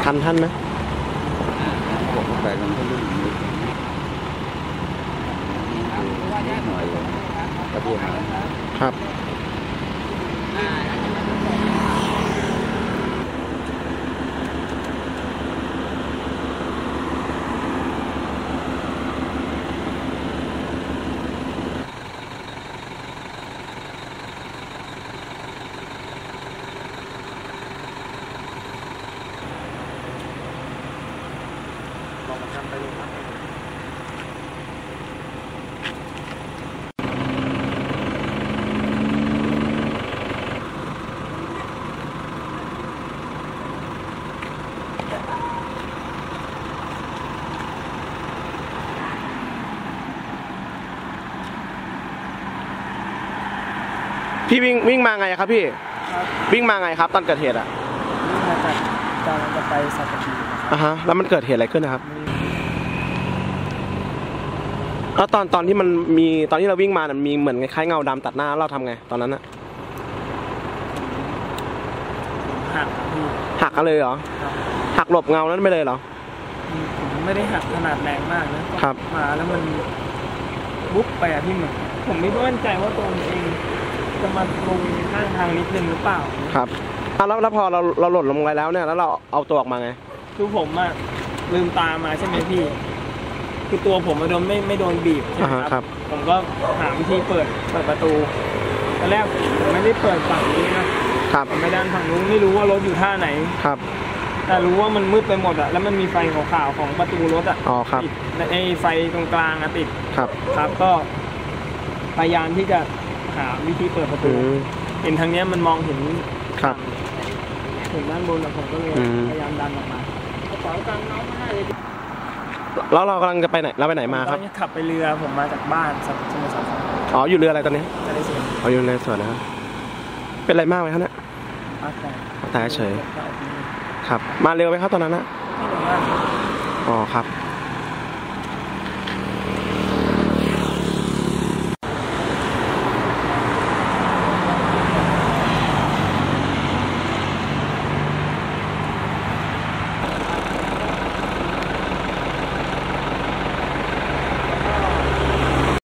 ทันท่านไหมผมก็ไปกันก็รุ่นนี้หน่อยก็พี่หาครับลองมาทำไปดูครับพี่วิ่งมาไงครับพี่วิ่งมาไงครับตอนเกิดเหตุอะวิ่งมาจากกำลังจะไปสัตหีบแล้วมันเกิดเหตุอะไรขึ้นนะครับแล้วตอนที่มันมีตอนที่เราวิ่งมามีเหมือนคล้ายเงาดำตัดหน้าเราทำไงตอนนั้นอะหักกันเลยเหรอหักหลบเงานั้นไม่เลยเหรอผมไม่ได้หักขนาดแรงมากนะครับมาแล้วมันบุ๊บไปอะพี่เหมือนผมไม่มั่นใจว่าตัวเองจะมาลงข้างทางนิดนึงหรือเปล่าครับแล้วพอเราหล่นลงไปแล้วเนี่ยแล้วเราเอาตัวออกมาไงคือผมอะลืมตามาใช่ไหมพี่คือตัวผมไม่โดนบีบใช่ไหมครับผมก็หาวิธีเปิดประตูตอนแรกผมไม่ได้เปิดฝั่งนี้นะครับผมไปด้านฝั่งนู้นไม่รู้ว่ารถอยู่ท่าไหนครับแต่รู้ว่ามันมืดไปหมดอะแล้วมันมีไฟขาวๆของประตูรถอะติดไอ้ไฟตรงกลางอะติดครับก็พยายามที่จะหาวิธีเปิดประตูเห็นทางนี้มันมองเห็นครับถึงด้านบนแล้วผมก็เลยพยายามดันออกมากระเป๋าตังค์น้องไม่ได้เลยแล้วเรากำลังจะไปไหนเราไปไหนมาครับขับไปเรือผมมาจากบ้านสมุทรสาครอยู่เรืออะไรตอนนี้อยู่ในสวนนะครับเป็นอะไรมากไหมครับเนี่ยตายเฉยครับมาเร็วไหมครับตอนนั้นนะไม่เร็วมากครับ